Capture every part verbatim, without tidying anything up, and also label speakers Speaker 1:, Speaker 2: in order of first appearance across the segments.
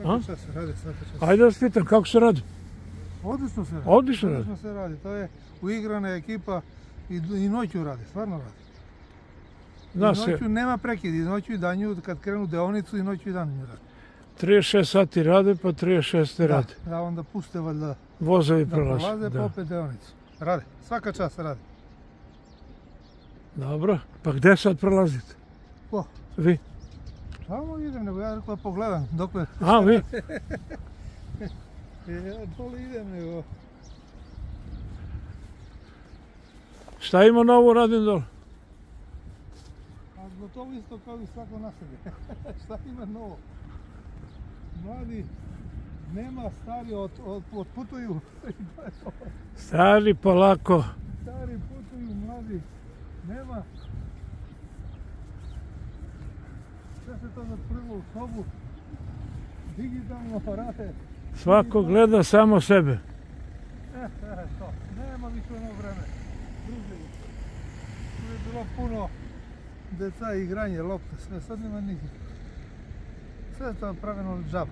Speaker 1: Svaka čast se radi, svaka čast.
Speaker 2: Ajde da vas pitam, kako se radi?
Speaker 1: Odlično se radi.
Speaker 2: Odlično radi.
Speaker 1: Odlično se radi. To je uigrana ekipa i, i noću radi, stvarno radi.
Speaker 2: Zna
Speaker 1: I
Speaker 2: se,
Speaker 1: noću nema prekid, i noću i danju, kad krenu deonicu i noću i danju radi.
Speaker 2: trideset šest sati rade, pa trideset šest rade.
Speaker 1: Da, da onda puste valjda
Speaker 2: Vozovi
Speaker 1: da
Speaker 2: prolaze.
Speaker 1: prolaze,
Speaker 2: Da.
Speaker 1: pa opet deonicu. Rade, svaka čast se radi.
Speaker 2: Dobro, pa gde sad prolazite?
Speaker 1: Ko?
Speaker 2: Vi?
Speaker 1: Samo idem, nego ja rekao pogledam, dokle.
Speaker 2: A, vi?
Speaker 1: Ja dole idem, nego...
Speaker 2: Šta ima novo radim dole?
Speaker 1: A gotovo isto kao i svako na sebi. Šta ima novo? Mladi, nema, stari od, od, otputuju.
Speaker 2: Stari polako.
Speaker 1: Stari putuju, mladi, nema. Sve se to zatvorilo u sobu. Digitalno aparate.
Speaker 2: Svako gleda samo sebe.
Speaker 1: E, e, to. Nema više ono vreme. Druženje. Tu je bilo puno deca i igranje, lopte, sve. Sad nema nikog. Sve je to praveno džaba.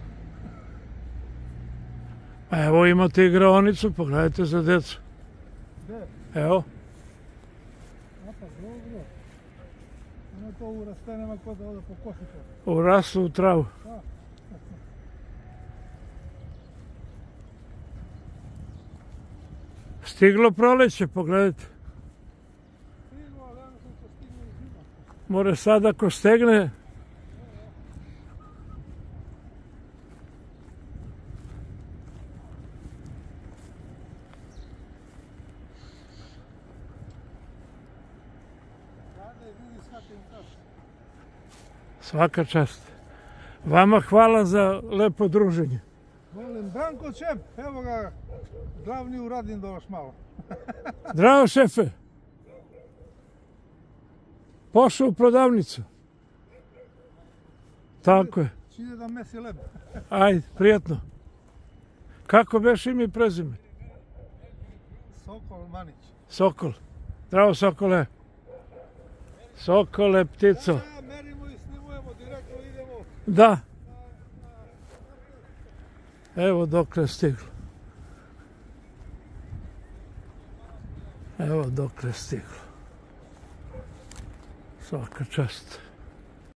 Speaker 2: A evo imate igraonicu, pogledajte za decu.
Speaker 1: Gde?
Speaker 2: Evo.
Speaker 1: A pa dobro. Ono to uraste, nema ko da ode po koši to.
Speaker 2: U rasu u travu.
Speaker 1: Da.
Speaker 2: Stiglo proleće, pogledajte.
Speaker 1: Stiglo, ali ja sam to stiglo i zima.
Speaker 2: More sad ako stegne.
Speaker 1: Rade, vidi svaki im čas.
Speaker 2: Svaka čast. Vama hvala za lepo druženje.
Speaker 1: Molim, Branko Čep, evo ga, glavni u Radim dolaš malo.
Speaker 2: Zdravo šefe. Pošao u prodavnicu. Tako je.
Speaker 1: Ide da mesi leb.
Speaker 2: Ajde, prijatno. Kako beš ime i prezime?
Speaker 1: Sokol Manić.
Speaker 2: Sokol. Zdravo Sokole. Sokole, ptico.
Speaker 1: Ja, merimo i snimujemo, direktno idemo.
Speaker 2: Da. Evo dokle je stiglo. Evo dokle je stiglo. Svaka čast.